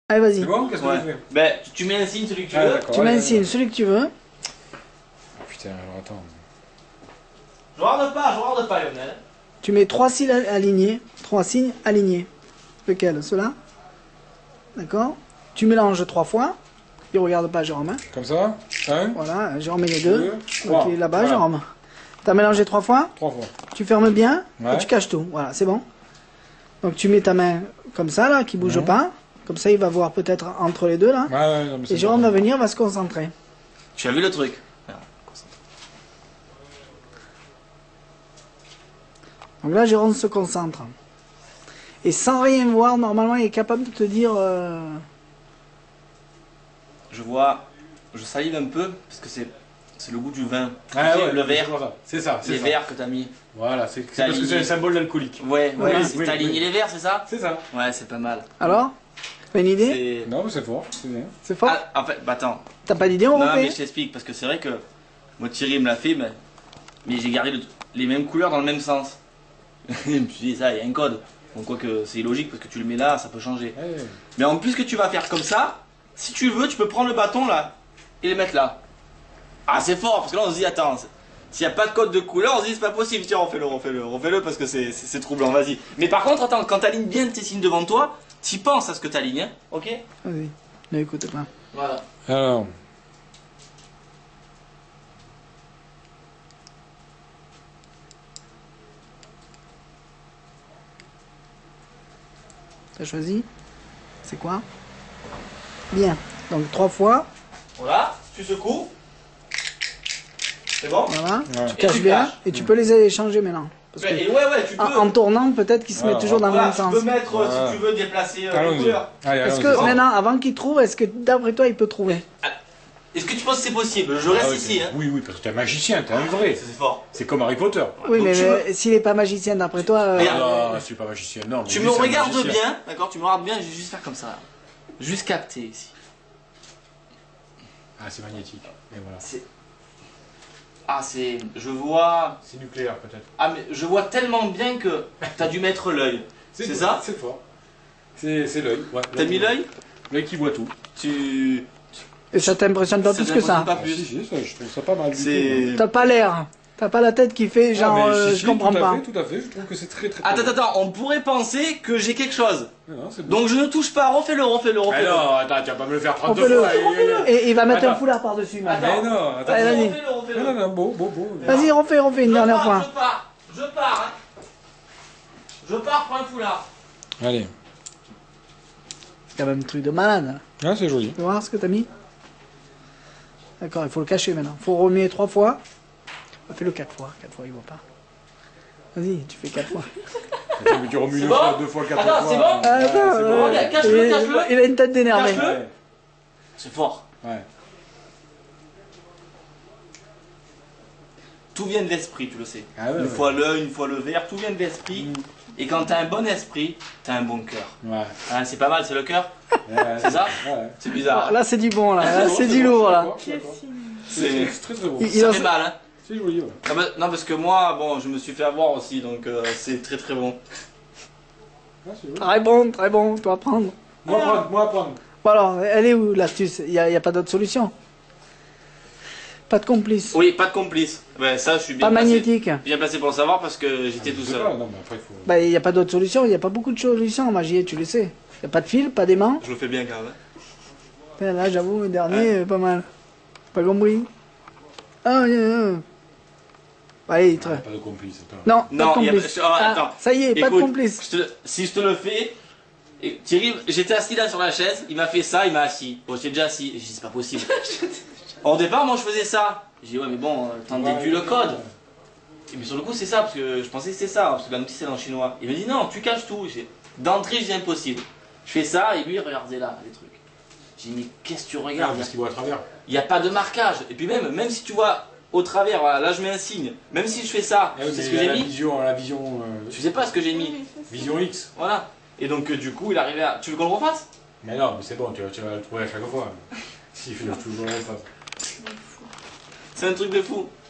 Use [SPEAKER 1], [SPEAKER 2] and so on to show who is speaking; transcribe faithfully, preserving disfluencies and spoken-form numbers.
[SPEAKER 1] Allez, vas-y.
[SPEAKER 2] C'est bon? Qu'est-ce que
[SPEAKER 3] Ouais.
[SPEAKER 2] tu fais?
[SPEAKER 3] Ben, tu, tu mets un signe, celui que tu
[SPEAKER 2] Ah,
[SPEAKER 3] veux.
[SPEAKER 2] d'accord.
[SPEAKER 1] Tu
[SPEAKER 2] Ouais,
[SPEAKER 1] mets un
[SPEAKER 2] ouais,
[SPEAKER 1] signe,
[SPEAKER 2] ouais.
[SPEAKER 1] celui que tu veux.
[SPEAKER 2] Ah, putain, alors attends.
[SPEAKER 3] Je regarde pas, je regarde pas, Lionel.
[SPEAKER 1] Tu mets trois signes alignés. Trois signes alignés. Lequel? Ceux-là. D'accord. Tu mélanges trois fois. Et regarde pas, Jérôme. Hein.
[SPEAKER 2] Comme ça? Un,
[SPEAKER 1] Voilà, Jérôme met les deux.
[SPEAKER 2] deux, trois.
[SPEAKER 1] Ok, là-bas,
[SPEAKER 2] Voilà.
[SPEAKER 1] Jérôme. T'as mélangé trois fois.
[SPEAKER 2] Trois fois.
[SPEAKER 1] Tu fermes bien.
[SPEAKER 2] Ouais.
[SPEAKER 1] Et tu caches tout. Voilà, c'est bon. Donc tu mets ta main comme ça, là, qui bouge
[SPEAKER 2] Mhm.
[SPEAKER 1] pas. Comme ça, il va voir peut-être entre les deux, là.
[SPEAKER 2] Ouais, ouais, non, mais c'est
[SPEAKER 1] Et Jérôme
[SPEAKER 2] pas
[SPEAKER 1] va venir, va se concentrer.
[SPEAKER 3] Tu as vu le truc?
[SPEAKER 1] Donc là, Jérôme se concentre. Et sans rien voir, normalement, il est capable de te dire... euh,
[SPEAKER 3] Je vois, je salive un peu parce que c'est c'est le goût du vin.
[SPEAKER 2] Ah,
[SPEAKER 3] Tu sais,
[SPEAKER 2] ouais,
[SPEAKER 3] le verre,
[SPEAKER 2] c'est ça, c'est
[SPEAKER 3] les
[SPEAKER 2] ça.
[SPEAKER 3] verres que t'as mis.
[SPEAKER 2] Voilà, c'est c'est
[SPEAKER 3] T'as
[SPEAKER 2] parce que c'est
[SPEAKER 3] aligné.
[SPEAKER 2] un symbole d'alcoolique.
[SPEAKER 3] Ouais, ouais,
[SPEAKER 1] Oui,
[SPEAKER 3] c'est-
[SPEAKER 2] oui,
[SPEAKER 3] t'as aligné
[SPEAKER 2] oui.
[SPEAKER 3] les verres, c'est ça?
[SPEAKER 2] C'est ça.
[SPEAKER 3] Ouais, c'est pas mal.
[SPEAKER 1] Alors? T'as une idée?
[SPEAKER 3] C'est...
[SPEAKER 2] Non, mais c'est fort, c'est bien.
[SPEAKER 1] C'est fort?
[SPEAKER 3] Ah, en fait, bah attends.
[SPEAKER 1] T'as pas d'idée, on
[SPEAKER 3] Non,
[SPEAKER 1] refait?
[SPEAKER 3] mais je t'explique parce que c'est vrai que moi Thierry me l'a fait, mais, mais j'ai gardé le- les mêmes couleurs dans le même sens. Je me suis dit, ça, il y a un code. Donc, quoi que c'est illogique parce que tu le mets là, ça peut changer.
[SPEAKER 2] Ouais.
[SPEAKER 3] Mais en plus que tu vas faire comme ça, si tu veux, tu peux prendre le bâton là et le mettre là. Ah, c'est fort parce que là on se dit, attends, c'est- s'il n'y a pas de code de couleur, on se dit, c'est pas possible. Tiens, refais-le, refais-le, refais-le parce que c'est c'est- c'est troublant, vas-y. Mais par contre, attends, quand t'alignes bien tes signes devant toi, t'y penses à ce que t'alignes, hein, ok?
[SPEAKER 1] Vas-y. Ne écoute pas.
[SPEAKER 3] Voilà.
[SPEAKER 2] Alors,
[SPEAKER 1] T'as choisi? C'est quoi? Bien. Donc trois fois.
[SPEAKER 3] Voilà, tu secoues. C'est bon?
[SPEAKER 1] Voilà.
[SPEAKER 2] ouais.
[SPEAKER 1] Tu caches
[SPEAKER 3] tu
[SPEAKER 1] bien.
[SPEAKER 3] caches.
[SPEAKER 1] Et tu peux les échanger maintenant. Parce que
[SPEAKER 3] Et ouais, ouais, tu peux.
[SPEAKER 1] en, en tournant, peut-être qu'ils se
[SPEAKER 2] Voilà,
[SPEAKER 1] mettent toujours dans le
[SPEAKER 3] Voilà,
[SPEAKER 1] même
[SPEAKER 3] tu
[SPEAKER 1] sens.
[SPEAKER 3] peux mettre, euh,
[SPEAKER 2] Voilà.
[SPEAKER 3] si tu veux, déplacer euh, les
[SPEAKER 2] allons-y.
[SPEAKER 3] couleurs.
[SPEAKER 2] Allez,
[SPEAKER 1] Est-ce
[SPEAKER 2] allons-y.
[SPEAKER 1] que
[SPEAKER 3] bon.
[SPEAKER 1] maintenant, avant qu'il trouve, est-ce que d'après toi, il peut trouver?
[SPEAKER 3] Est-ce que tu penses que c'est possible? Je reste
[SPEAKER 2] Ah, oui,
[SPEAKER 3] ici, hein.
[SPEAKER 2] Oui, oui, parce que t'es un magicien, t'es un vrai.
[SPEAKER 3] C'est fort.
[SPEAKER 2] C'est comme Harry Potter.
[SPEAKER 1] Oui,
[SPEAKER 3] Donc
[SPEAKER 1] mais
[SPEAKER 3] tu
[SPEAKER 1] euh, s'il est pas magicien, d'après toi... euh,
[SPEAKER 3] Regarde.
[SPEAKER 2] Ah, je suis pas magicien, non. mais
[SPEAKER 3] Tu
[SPEAKER 2] lui,
[SPEAKER 3] me
[SPEAKER 2] c'est un
[SPEAKER 3] regardes
[SPEAKER 2] magicien.
[SPEAKER 3] bien, d'accord? Tu me regardes bien, je vais juste faire comme ça. Juste capter ici.
[SPEAKER 2] Ah, c'est magnétique. Et voilà.
[SPEAKER 3] C'est. Ah, c'est. Je vois.
[SPEAKER 2] C'est nucléaire, peut-être.
[SPEAKER 3] Ah, mais je vois tellement bien que t'as dû mettre l'œil. C'est ça?
[SPEAKER 2] C'est fort. C'est c'est l'œil. Ouais,
[SPEAKER 3] T'as mis l'œil?
[SPEAKER 2] L'œil qui voit tout.
[SPEAKER 3] Tu.
[SPEAKER 1] Et ça t'impressionne pas
[SPEAKER 3] Ça
[SPEAKER 1] plus que ça?
[SPEAKER 3] t'impressionne pas
[SPEAKER 2] Ah,
[SPEAKER 3] plus.
[SPEAKER 2] si, si, ça, je trouve ça pas mal. du tout,
[SPEAKER 3] C'est.
[SPEAKER 1] T'as pas l'air. T'as pas la tête qui fait
[SPEAKER 2] moi.
[SPEAKER 1] genre,
[SPEAKER 2] Ah, mais
[SPEAKER 1] euh,
[SPEAKER 2] si,
[SPEAKER 1] je
[SPEAKER 2] si,
[SPEAKER 1] comprends
[SPEAKER 2] tout à
[SPEAKER 1] pas.
[SPEAKER 2] fait, tout à fait. Je trouve que c'est très très.
[SPEAKER 3] Attends,
[SPEAKER 2] très
[SPEAKER 3] attends, attends, on pourrait penser que j'ai quelque chose.
[SPEAKER 2] Non, non, c'est bon.
[SPEAKER 3] Donc je ne touche pas, refais-le, refais-le,
[SPEAKER 2] Mais
[SPEAKER 3] refais-le.
[SPEAKER 2] non, attends, tu vas pas me le faire trente
[SPEAKER 1] Refais-le.
[SPEAKER 2] fois. et-
[SPEAKER 1] Et il va mettre un
[SPEAKER 2] Attends.
[SPEAKER 1] foulard par-dessus, man.
[SPEAKER 3] Attends.
[SPEAKER 2] Mais non, attends.
[SPEAKER 1] Allez, vas-y.
[SPEAKER 3] Refais-le, refais-le.
[SPEAKER 2] Non, non, non, beau, beau, beau.
[SPEAKER 1] Vas-y, refais, refais une
[SPEAKER 3] Je
[SPEAKER 1] dernière
[SPEAKER 3] pars,
[SPEAKER 1] fois.
[SPEAKER 3] Je pars, je pars, hein. Je pars, prends un foulard.
[SPEAKER 2] Allez.
[SPEAKER 1] C'est quand même un truc de malade.
[SPEAKER 2] Ah, c'est joli.
[SPEAKER 1] Tu veux voir ce que t'as mis? D'accord, il faut le cacher maintenant. Il faut remuer trois fois. Fais-le quatre fois. Quatre fois, il voit pas. Vas-y, tu fais quatre fois.
[SPEAKER 2] Attends, mais tu remues
[SPEAKER 3] C'est
[SPEAKER 2] deux
[SPEAKER 3] bon
[SPEAKER 2] fois, deux fois, quatre
[SPEAKER 3] Attends,
[SPEAKER 2] fois.
[SPEAKER 3] c'est bon
[SPEAKER 2] Ouais,
[SPEAKER 1] Ah,
[SPEAKER 2] c'est
[SPEAKER 1] attends,
[SPEAKER 2] bon.
[SPEAKER 1] euh,
[SPEAKER 3] Regarde, cache-le,
[SPEAKER 1] il-
[SPEAKER 3] cache-le.
[SPEAKER 1] Il a une tête d'énervé.
[SPEAKER 3] Cache-le.
[SPEAKER 2] Ouais,
[SPEAKER 3] C'est fort.
[SPEAKER 2] ouais.
[SPEAKER 3] Tout vient de l'esprit, tu le sais.
[SPEAKER 2] Ah ouais,
[SPEAKER 3] une
[SPEAKER 2] ouais.
[SPEAKER 3] fois l'œil, une fois le verre, tout vient de l'esprit.
[SPEAKER 2] Mm.
[SPEAKER 3] Et quand t'as un bon esprit, t'as un bon cœur.
[SPEAKER 2] Ouais.
[SPEAKER 3] Hein, c'est pas mal, c'est le cœur.
[SPEAKER 2] Ouais,
[SPEAKER 3] C'est ça
[SPEAKER 2] Ouais.
[SPEAKER 3] C'est bizarre.
[SPEAKER 1] Là, c'est du bon, là. Là,
[SPEAKER 2] bon,
[SPEAKER 1] c'est du
[SPEAKER 2] bon,
[SPEAKER 1] lourd,
[SPEAKER 2] je
[SPEAKER 1] là.
[SPEAKER 2] suis d'accord, je suis d'accord.
[SPEAKER 3] C'est-
[SPEAKER 2] C'est c'est très très beau.
[SPEAKER 1] Il- il
[SPEAKER 3] Ça
[SPEAKER 1] en-
[SPEAKER 3] fait mal, hein.
[SPEAKER 2] C'est joli, ouais.
[SPEAKER 3] Non, bah- non, parce que moi, bon, je me suis fait avoir aussi, donc euh, c'est très très bon.
[SPEAKER 2] Ah, c'est joli.
[SPEAKER 1] Très bon, très bon. Tu vas prendre.
[SPEAKER 2] Moi, prendre, moi, prendre.
[SPEAKER 1] Bon, alors, elle est où l'astuce? Il n'y a, il y a pas d'autre solution? Pas de complice.
[SPEAKER 3] Oui, pas de complice. Ouais, ça, je suis bien
[SPEAKER 1] Pas
[SPEAKER 3] placé.
[SPEAKER 1] magnétique.
[SPEAKER 3] Bien placé pour le savoir parce que j'étais tout
[SPEAKER 2] Je sais
[SPEAKER 3] seul.
[SPEAKER 2] pas, non, mais après, il faut.
[SPEAKER 1] Bah, il n'y a pas d'autre solution. Il n'y a pas beaucoup de solutions en magie, tu le sais. Il n'y a pas de fil, pas d'aimant.
[SPEAKER 3] Je le fais bien quand même.
[SPEAKER 1] Putain, Là, j'avoue, le dernier, euh, pas mal. Pas compris. Ah, euh, euh. Allez, très.
[SPEAKER 2] Pas de complice, attends.
[SPEAKER 1] Non, pas
[SPEAKER 3] Non,
[SPEAKER 1] de
[SPEAKER 3] y a-
[SPEAKER 1] complice.
[SPEAKER 3] ah,
[SPEAKER 1] Ah,
[SPEAKER 3] attends.
[SPEAKER 1] ça y est, pas de
[SPEAKER 3] Écoute,
[SPEAKER 1] complice.
[SPEAKER 3] je te- si je te le fais, et Thierry, j'étais assis là sur la chaise, il m'a fait ça, il m'a assis. Bon, j'étais déjà assis. J'ai dit, c'est pas possible. Au départ, moi, je faisais ça. J'ai dit, ouais, mais bon, euh, t'en
[SPEAKER 2] Ouais,
[SPEAKER 3] déduis le
[SPEAKER 2] ouais,
[SPEAKER 3] code.
[SPEAKER 2] ouais.
[SPEAKER 3] Et puis sur le coup, c'est ça, parce que je pensais que c'était ça, parce que la notice est en chinois. Il me dit, non, tu caches tout. J'ai- D'entrée, je dis, impossible. Je fais ça, et lui, regardez là, les trucs. J'ai dit, mais qu'est-ce que tu
[SPEAKER 2] Ah,
[SPEAKER 3] regardes?
[SPEAKER 2] parce qu'il voit à travers.
[SPEAKER 3] Il n'y a pas de marquage. Et puis même, même si tu vois au travers, voilà, là je mets un signe. Même si je fais ça,
[SPEAKER 2] Ah oui,
[SPEAKER 3] c'est
[SPEAKER 2] mais
[SPEAKER 3] ce que
[SPEAKER 2] la
[SPEAKER 3] j'ai mis.
[SPEAKER 2] vision, la vision, euh,
[SPEAKER 3] Tu sais pas ce que j'ai mis.
[SPEAKER 2] vision X.
[SPEAKER 3] Voilà. Et donc euh, du coup, il arrivait à... Tu veux qu'on le refasse?
[SPEAKER 2] Mais non, mais c'est bon, tu vas, tu vas le trouver à chaque fois. Si, il faut toujours le refasse.
[SPEAKER 3] C'est un truc de fou.